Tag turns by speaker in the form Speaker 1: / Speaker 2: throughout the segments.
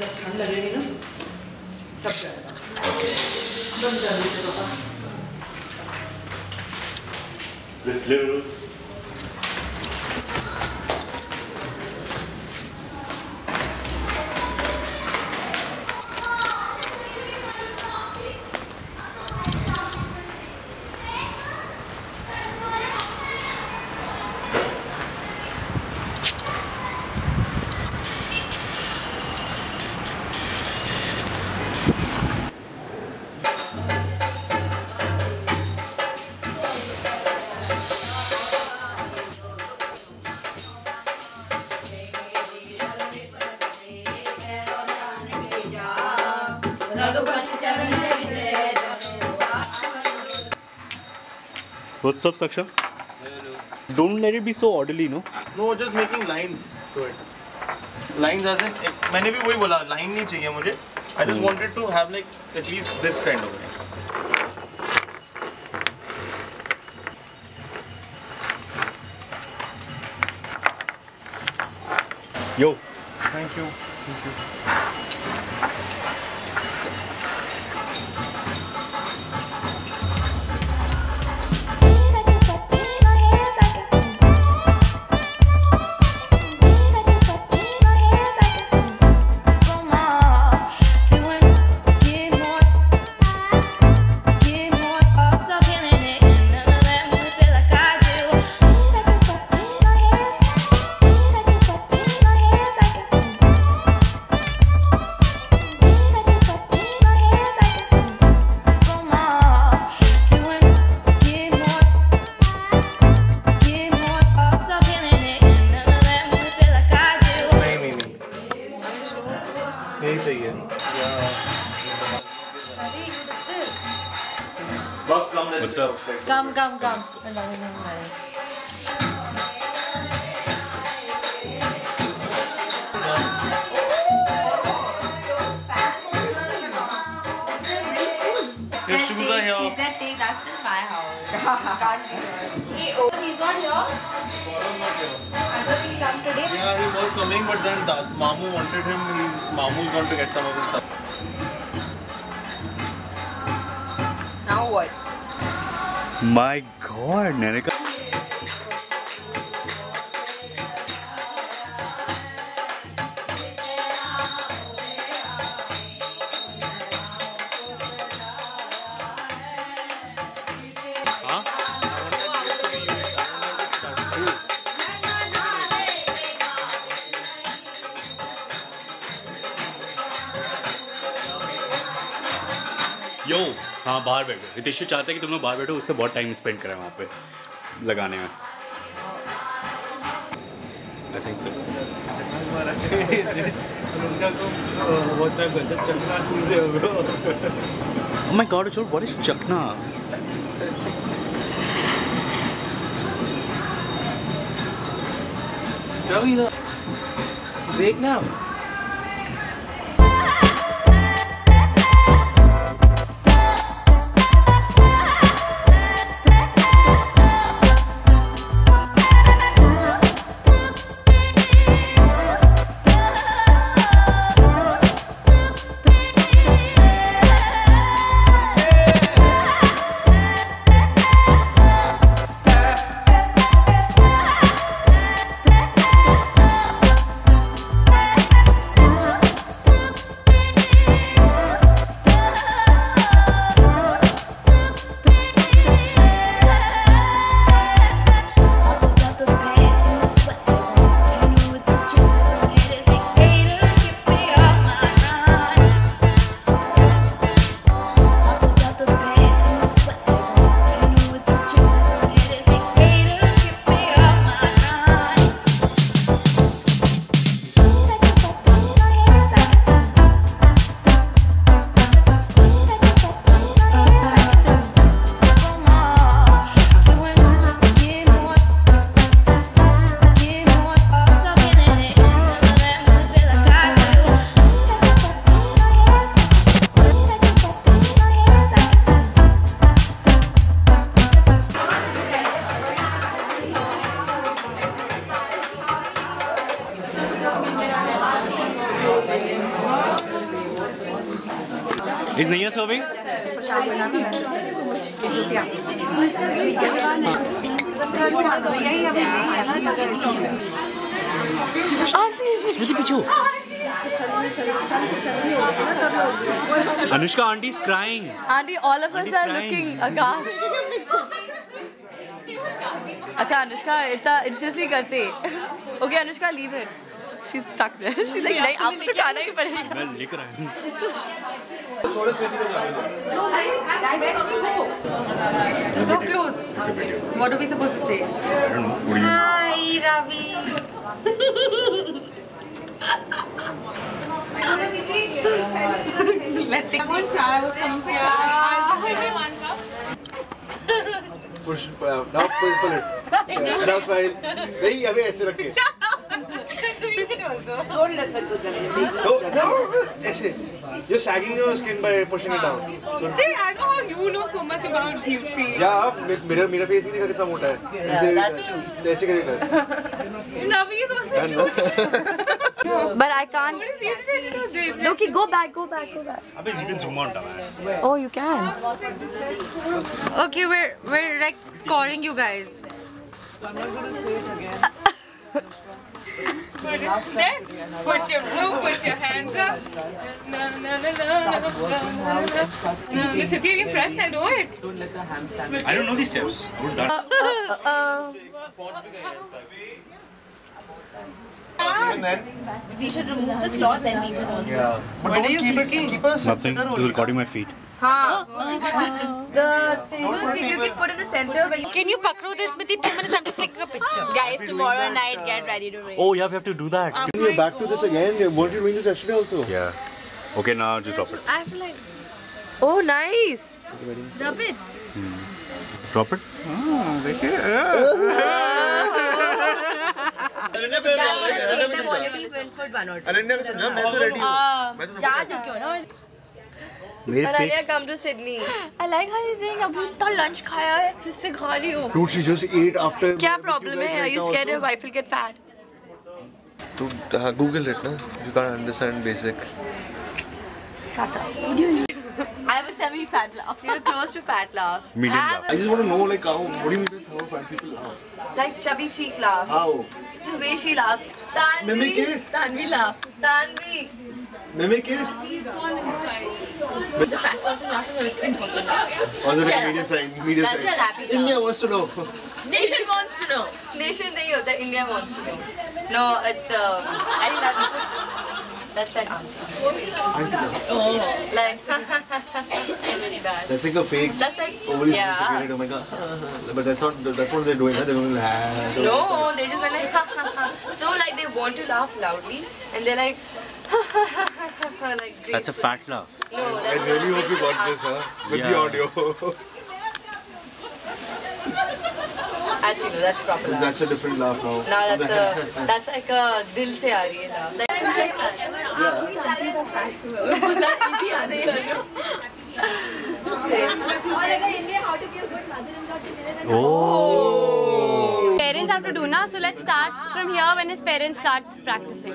Speaker 1: जब ठंड लगेगी ना सब जाएगा। बंद कर दीजिए पापा।
Speaker 2: What's up, Saksha? Hello. Don't let it be so orderly, no?
Speaker 3: No, just making lines to it. Lines as in, मैंने भी वही बोला, line नहीं चाहिए मुझे. I just wanted to have like at least this kind of thing.
Speaker 2: Yo.
Speaker 3: Thank you. Thank you. यही सही है।
Speaker 2: What's up?
Speaker 4: Come.
Speaker 3: Your shoes are here.
Speaker 4: He said, "Take that's just my house." Can't be here. Oh, he's not here. I thought he come today.
Speaker 3: Yeah, he was coming, but then Mamu wanted him. Mamu's going to get some of his stuff.
Speaker 4: Now what?
Speaker 2: My God, Nerika. यो हाँ बाहर बैठो। हितेश चाहते हैं कि तुम लोग बाहर बैठो, उसका बहुत टाइम स्पेंड करें वहाँ पे लगाने में। I think so.
Speaker 3: अनुष्का को WhatsApp करते चखना सुनते हो bro.
Speaker 2: Oh my God, what is चखना?
Speaker 3: Ravi, break now.
Speaker 1: यही अभी नहीं है ना
Speaker 2: स्मृति पीछे हो। Anushka auntie is crying.
Speaker 4: Auntie, all of us are looking aghast. अच्छा अनुष्का इतना इंसिस्ट नहीं करते. Okay, Anushka, leave it. She's stuck there. She's like, नहीं आपको तो खाना ही पड़ेगा.
Speaker 2: मैं लेकर आया हूँ.
Speaker 1: So close.
Speaker 2: It's a video.
Speaker 1: What are we supposed to say?
Speaker 2: I don't know. What do you mean?
Speaker 1: Hi, Ravi. Let's take one try.
Speaker 3: Push, now pull it. Now smile. नहीं अभी ऐसे रखे.
Speaker 1: Don't listen to them.
Speaker 3: No, ऐसे. You're sagging your skin by pushing it down.
Speaker 5: See, I know how you know so much about beauty.
Speaker 3: Yeah, मेरा face नहीं देखा कितना मोटा है.
Speaker 4: That's true.
Speaker 3: ऐसे करेगा.
Speaker 5: Navi is also short.
Speaker 4: But I can't.
Speaker 5: What is irritated with this?
Speaker 4: Loki, go back.
Speaker 2: Abhi, you can zoom out, dumbass.
Speaker 4: Oh, you can.
Speaker 5: Okay, we're like scoring you guys. Then put your hands up. No. Siti, are you impressed? I know it.
Speaker 2: I don't know these steps. I would done.
Speaker 3: And then.
Speaker 4: We should remove the cloth and leave it also.
Speaker 3: Yeah. But
Speaker 5: What are
Speaker 3: don't
Speaker 5: you
Speaker 3: keep
Speaker 5: thinking?
Speaker 3: it. Keep us.
Speaker 2: Nothing. He was recording my feet.
Speaker 4: The thing you can put in the center.
Speaker 5: Can you pakru this with 2 minutes? I'm just taking a picture.
Speaker 4: Guys, tomorrow night, get ready to rain.
Speaker 2: Oh, yeah, we have to do that.
Speaker 3: We're back to this again. Weren't you doing this yesterday also?
Speaker 2: Yeah. Okay, now just drop it.
Speaker 4: I feel like. Oh, nice. Drop it.
Speaker 2: Drop it.
Speaker 3: Ananya को समझा मैं तो ready हूँ.
Speaker 4: जा चुके हो ना.
Speaker 2: मेरे पेट.
Speaker 4: Ananya, come to Sydney. I like how you're saying अभी इतना lunch खाया है फिर से खा रही हो.
Speaker 3: Dude, she just ate after.
Speaker 4: क्या problem है? Are you scared your wife will get fat?
Speaker 3: Google it, na? You can't understand basic.
Speaker 4: Shut up. What do you mean? I have a semi-fat laugh. You're close to fat laugh.
Speaker 2: Medium
Speaker 4: I have
Speaker 2: laugh.
Speaker 3: I just want to know, like, how. What do you mean by how fat people laugh?
Speaker 4: like chubby cheek laugh.
Speaker 3: How?
Speaker 4: The way she laughs. Tanvi.
Speaker 3: Mimic it.
Speaker 4: Tanvi laugh. Tanvi.
Speaker 3: Mimic it.
Speaker 5: He's all inside.
Speaker 4: It's a fat person laughing or a thin person laughing.
Speaker 3: Or is it a
Speaker 4: Jealous.
Speaker 3: medium size? Medium
Speaker 4: That's
Speaker 3: size.
Speaker 4: a happy laugh.
Speaker 3: India wants to know.
Speaker 4: Nation wants to know. Nation नहीं होता. India wants to know. No, it's I think that's like auntie. Oh, like very bad.
Speaker 3: That's like a fake.
Speaker 4: That's like
Speaker 3: Overly
Speaker 4: yeah.
Speaker 3: sophisticated. Oh my god. But that's not. That's what they're doing. They're going like.
Speaker 4: No, they just went like so like they want to laugh loudly and they're like like
Speaker 2: That's a fat laugh.
Speaker 4: No,
Speaker 3: I
Speaker 4: that's
Speaker 3: really
Speaker 4: not
Speaker 3: hope you got this, huh? With the
Speaker 2: Yeah.
Speaker 3: audio.
Speaker 4: Actually, no, that's proper laugh.
Speaker 3: That's a different laugh now.
Speaker 4: Now that's like a dil se aa rahi hai laugh. Like, are fat, so easy answer.
Speaker 2: Oh.
Speaker 5: Parents have to do now, so let's start from here when his parents start practicing.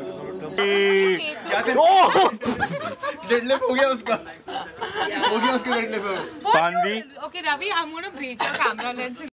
Speaker 3: Deadlift हो गया उसका. हो गया उसका deadlift.
Speaker 2: Tanvi.
Speaker 5: Okay, Ravi, I'm gonna break your camera lens.